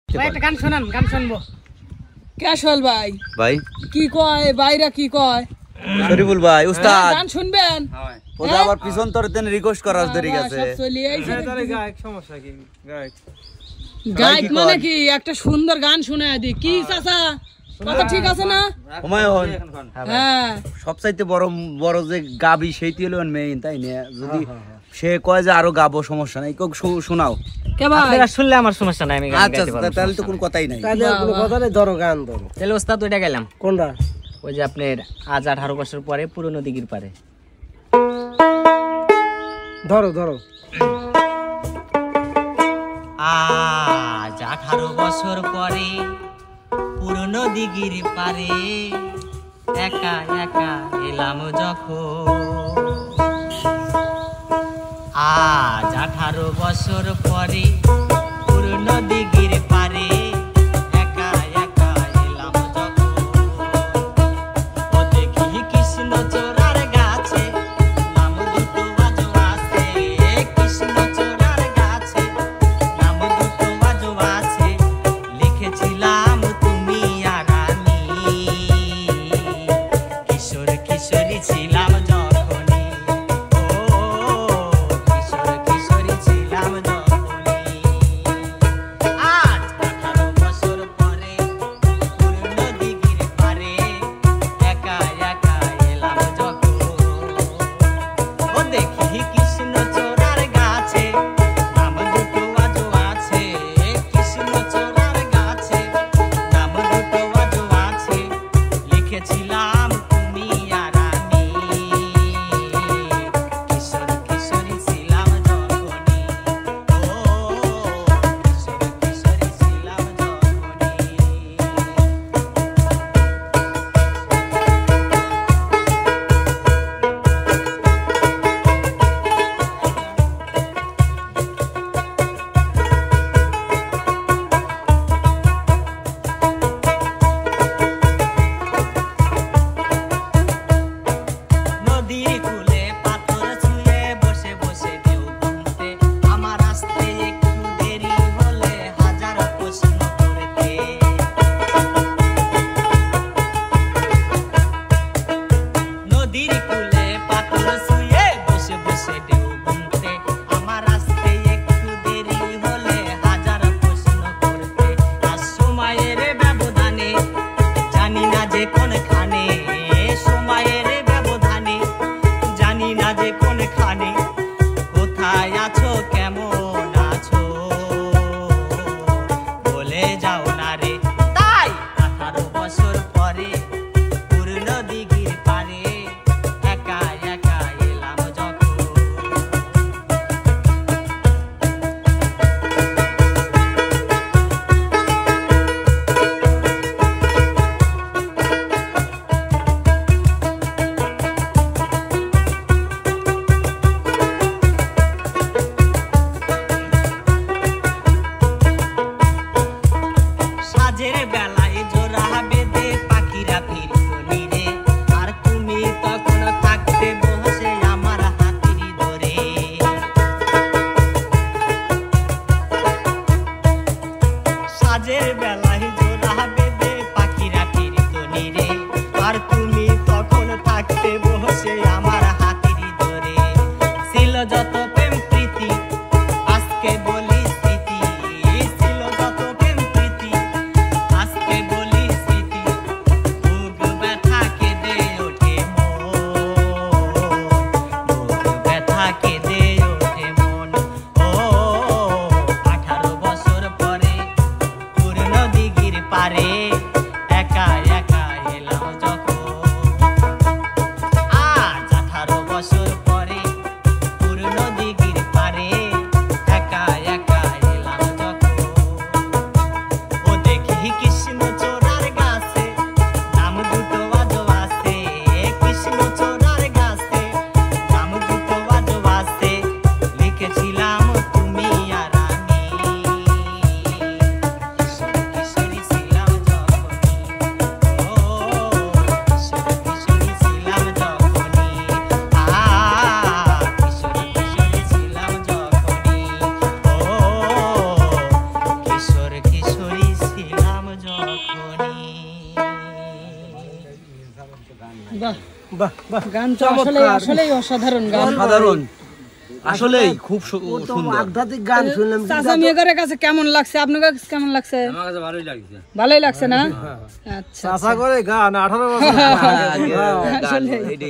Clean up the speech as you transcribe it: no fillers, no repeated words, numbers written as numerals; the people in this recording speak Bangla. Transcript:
ভাই একটা গান শোনান, গান শুনবো। ক্যাশল ভাই ভাই কি কয়, বাইরা কি কয়? শরীফুল ভাই উস্তাদ গান শুনবেন? ওটা আবার পিছন তরতেন রিকোয়েস্ট করার দেরি গেছে। সব চলে আইছে। গায়ক সমস্যা কি? গায়ক গায়ক মানে কি একটা সুন্দর গান শোনায় দি কি চাচা, কথা ঠিক আছে না? হুমায়ুন হ্যাঁ সবচাইতে বড় বড় যে গাবি সেইটি হলো মেইন, তাই না? যদি সে কয় যে আরো গাবো সমস্যা নাই, কেউ শোনাও। কে ভাই আপনারা শুনলে আমার সমস্যা নাই, আমি গান আচ্ছা গাইতে পারবো। তাহলে তো কোনো কথাই নাই। তাহলে কোনো কথা নেই, ধরো গান ধরো। তাহলে ওস্তাদ ওইটা গেলাম, কোনটা? ওই যে আপনার আজ 18 বছর পরে পুরনো দিঘির পারে। ধরো ধরো। আজ 18 বছর পরে পুরনো দিঘির পারে একা একা এলাম যখন। আজ 18 বছর পরে পুরনো দিঘির পারে একা একা এলাম যখন। ও দেখি কৃষ্ণ চোরার গাছে নাম দুটো আজও আছে, কৃষ্ণ চোরার গাছে নাম দুটো আজও আছে। লিখেছিলাম তুমি আর আমি, কিশোর কিশোরী ছিলাম যখনই। ও কিশোর কিশোরী ছিলাম যখনই। আজ 18 বছর পরে পুরনো দিঘির পারে একা একা এলাম যখন। ও দেখি কৃষ্ণ চোরার গাছে নাম দুটো আজও আছে, কৃষ্ণ চোরার গাছে নাম দুটো আজও আছে। লিখেছিলাম তুমি আর আমি, কিশোর কিশোরী ছিলাম যখনই। ও কিশোর কিশোরী ছিলাম নদীর কূলে পাথর ছুঁয়ে বসে বসে ঢেউ গুনতে, আমার আসতে একটু দেরি হলে হাজার প্রশ্ন করতে। নদীর কূলে পাথর ছুঁয়ে বসে বসে ঢেউ গুনতে, আমার আসতে একটু দেরি হলে হাজার প্রশ্ন করতে। আর সময়ের ব্যবধানে জানি না যে কোনখানে, সময়ের ব্যবধানে জানি না যে কোনখানে, কোথায় আছো কেমন আছো বলে যাও না রে। তাই 18 বছর পরে পুরনো দিঘির পারে একা একা এলাম যখন। সাজের বেলায় জোড়া বেঁধে পাখিরা ফিরত নিরে, আর তুমি তখন থাকতে বসে আমার হাতির ধরে। সাজের বেলায় জোড়া বেঁধে পাখিরা ফিরত নিরে, আর তুমি তখন থাকতে বসে আমার হাতির ধরে। ছিল যত প্রেম প্রীতি আজকে বলি স্মৃতি, ছিল যত প্রেম প্রীতি আজকে বলি স্মৃতি। বুক ব্যথা কেঁদে ওঠে মন, বুক ব্যথা কেঁদে ওঠে মন। ও 18 বছর পরে পুরনো দিঘির পারে বাহ বাহ বাহ গান তো আসলেই অসাধারণ গান সাধারণ আসলেই খুব সুন্দর আধ্যাত্মিক গান শুনলাম চাচা মেয়েদের কাছে কেমন লাগছে আপনার কাছে কেমন লাগছে আমার কাছে ভালোই লাগছে ভালোই লাগছে না আচ্ছা চাচা করে গান 18 বছর আগে গান, আসলে। এই